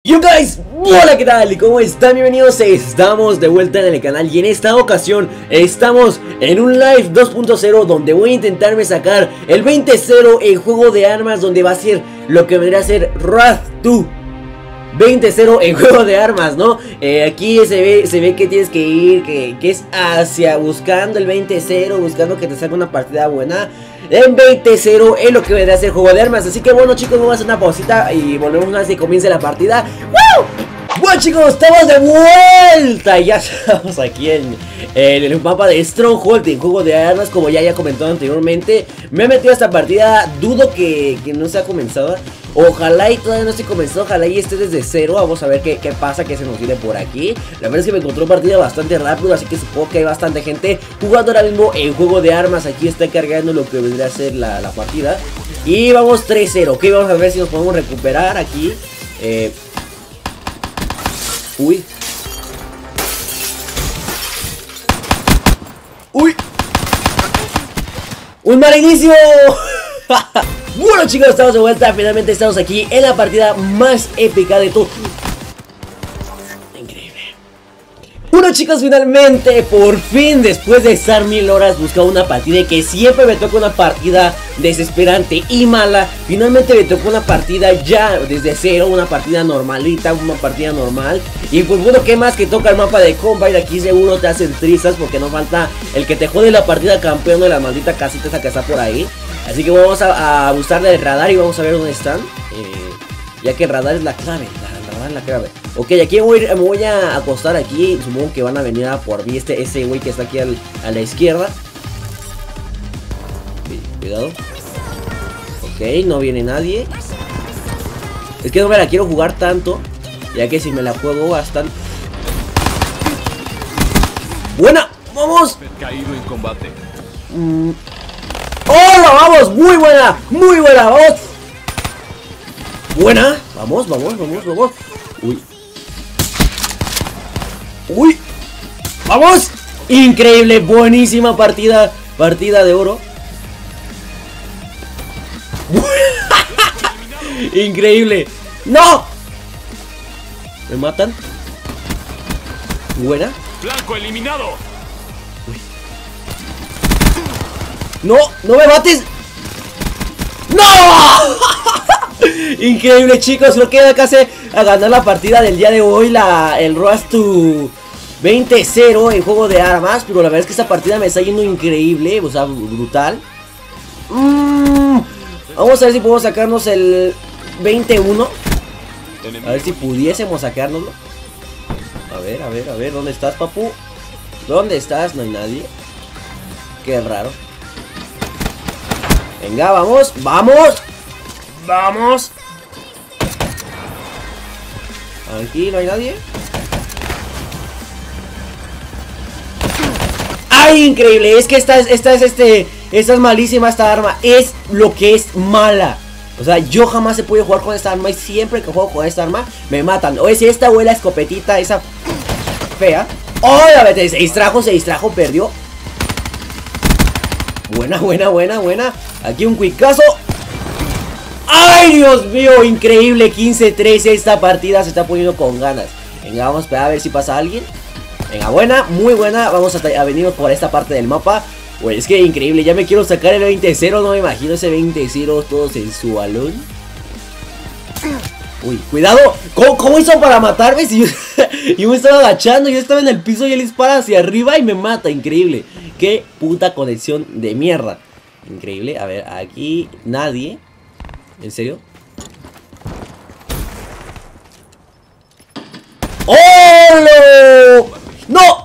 Yo guys, hola, ¿qué tal? ¿Cómo están? Bienvenidos, estamos de vuelta en el canal y en esta ocasión estamos en un live 2.0 donde voy a intentarme sacar el 20-0 en juego de armas, donde va a ser lo que vendría a ser Wrath 2 20-0 en juego de armas, ¿no? Aquí se ve que tienes que ir, que es hacia buscando el 20-0, buscando que te salga una partida buena. En 20-0 es lo que vendrá a ser juego de armas. Así que bueno, chicos, vamos a hacer una pausita y volvemos una vez que comience la partida. ¡Woo! Bueno, chicos, estamos de vuelta. Ya estamos aquí en el mapa de Stronghold en juego de armas. Como ya comentado anteriormente, me he metido a esta partida. Dudo que no se ha comenzado. Ojalá y todavía no se comenzó. Ojalá y esté desde cero. Vamos a ver qué pasa, qué se nos viene por aquí. La verdad es que me encontró partida bastante rápido, así que supongo que hay bastante gente jugando ahora mismo en juego de armas. Aquí está cargando lo que vendría a ser la partida. Y vamos 3-0. Ok, vamos a ver si nos podemos recuperar aquí. Uy. Uy. Un mal inicio. Bueno, chicos, estamos de vuelta. Finalmente estamos aquí en la partida más épica de todo. Increíble. Bueno, chicos, finalmente, por fin, después de estar 1000 horas buscando una partida que siempre me toca una partida desesperante y mala, finalmente me tocó una partida ya desde cero, una partida normalita, una partida normal. Y pues bueno, ¿qué más que toca el mapa de Combine? Aquí seguro te hacen trizas porque no falta el que te jode la partida campeón de la maldita casita esa que está por ahí. Así que vamos a buscar del radar y vamos a ver dónde están, ya que el radar es la clave, el radar es la clave. Ok, aquí me voy a acostar aquí. Supongo que van a venir a por mí ese güey que está aquí a la izquierda. Okay, cuidado. Ok, no viene nadie. Es que no me la quiero jugar tanto, ya que si me la juego bastante. ¡Buena! ¡Vamos! Caído en combate. ¡Hola! ¡Vamos! ¡Muy buena! ¡Muy buena! ¡Vamos! ¡Buena! ¡Vamos, vamos, vamos, vamos! ¡Uy! ¡Uy! ¡Vamos! ¡Increíble! ¡Buenísima partida! Partida de oro. ¡Increíble! ¡No! ¿Me matan? ¿Buena? ¡Blanco eliminado! ¡No! ¡No me mates! ¡No! Increíble, chicos. Creo que casi a ganar la partida del día de hoy. El Wrath 20-0 en juego de armas. Pero la verdad es que esta partida me está yendo increíble. O sea, brutal. Vamos a ver si podemos sacarnos el 21. A ver si pudiésemos sacárnoslo. A ver, a ver, a ver. ¿Dónde estás, papu? ¿Dónde estás? No hay nadie. Qué raro. Venga, vamos, vamos. Vamos. Aquí no hay nadie. ¡Ay, increíble! Es que esta es malísima esta arma. Es lo que es mala. O sea, yo jamás he podido jugar con esta arma. Y siempre que juego con esta arma me matan. O es esta o es la escopetita esa fea. ¡Oh! A ver, se distrajo, perdió. Buena, buena, buena, buena. Aquí un quicazo. ¡Ay, Dios mío! Increíble, 15-13. Esta partida se está poniendo con ganas. Venga, vamos a esperar a ver si pasa alguien. Venga, buena, muy buena. Vamos a venir por esta parte del mapa. Pues es que increíble, ya me quiero sacar el 20-0. No me imagino ese 20-0 todos en su balón. Uy, cuidado. ¿Cómo hizo para matarme? Si yo me estaba agachando, yo estaba en el piso y él dispara hacia arriba y me mata. Increíble. Qué puta conexión de mierda. Increíble. A ver, aquí nadie. ¿En serio? ¡Oh! ¡No!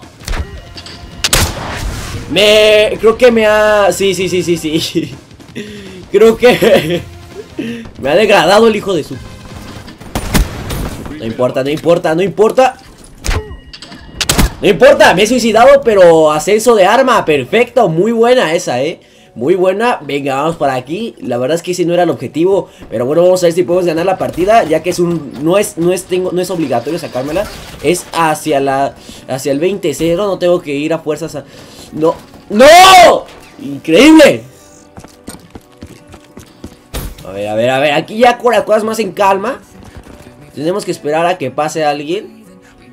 Creo que me ha... Sí. Creo que me ha degradado el hijo de su... No importa, no importa, no importa. No importa, me he suicidado, pero ascenso de arma, perfecto, muy buena esa, muy buena. Venga, vamos para aquí. La verdad es que ese no era el objetivo, pero bueno, vamos a ver si podemos ganar la partida, ya que es no es obligatorio sacármela. Es hacia el 20-0, no tengo que ir a fuerzas a... No, ¡no! Increíble. A ver, aquí ya con las cosas más en calma. Tenemos que esperar a que pase alguien.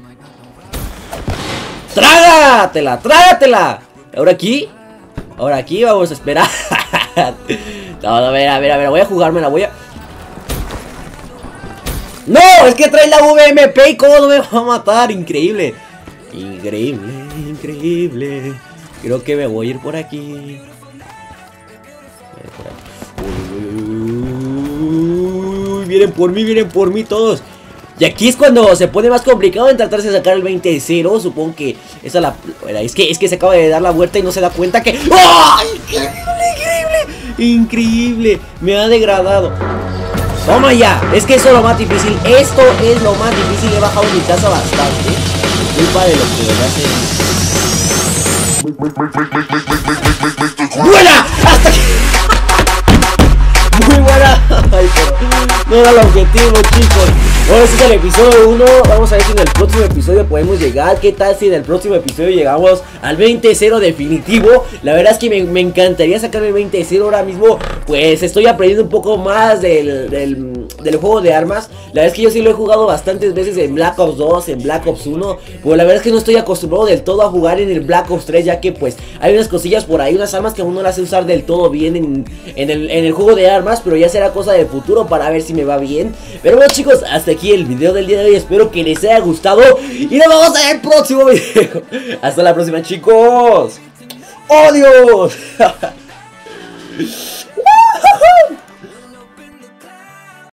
¡Trágatela! ¡Trágatela! Ahora aquí vamos a esperar. No, a ver, voy a jugármela, ¡No! Es que trae la VMP y cómo no me va a matar. Increíble. Increíble. Creo que me voy a ir por aquí. Uy, vienen por mí todos. Y aquí es cuando se pone más complicado en tratarse de sacar el 20-0. Supongo que esa es la... Es que se acaba de dar la vuelta y no se da cuenta que... ¡Oh! Increíble. Me ha degradado. Toma ya. Es que eso es lo más difícil. Esto es lo más difícil. He bajado mi casa bastante. Culpa de lo que hace. ¡Buena! ¡Hasta aquí! Muy buena. Ay, pero no era el objetivo, chicos. Bueno, este es el episodio 1. Vamos a ver si en el próximo episodio podemos llegar. ¿Qué tal si en el próximo episodio llegamos al 20-0 definitivo? La verdad es que me encantaría sacarme el 20-0 ahora mismo. Pues estoy aprendiendo un poco más del juego de armas. La verdad es que yo sí lo he jugado bastantes veces en Black Ops 2, en Black Ops 1. Pues la verdad es que no estoy acostumbrado del todo a jugar en el Black Ops 3, ya que pues hay unas cosillas por ahí, unas armas que aún no las sé usar del todo bien en el juego de armas. Pero ya será cosa del futuro para ver si me va bien. Pero bueno, chicos, hasta aquí el video del día de hoy. Espero que les haya gustado y nos vemos en el próximo video. Hasta la próxima, chicos. ¡Adiós!